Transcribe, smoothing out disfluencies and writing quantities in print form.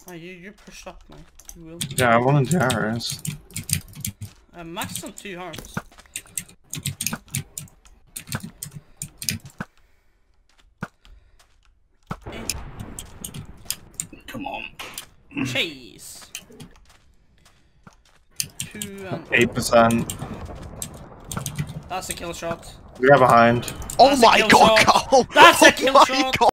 Oh, you pushed up, man. You will. Yeah, I wanted the arrows. Max on 2 hearts. Come on. Chase. 2 and 8%. That's a kill shot. We are behind. Oh That's a my kill god, shot. Carl! That's a Oh kill my shot. God.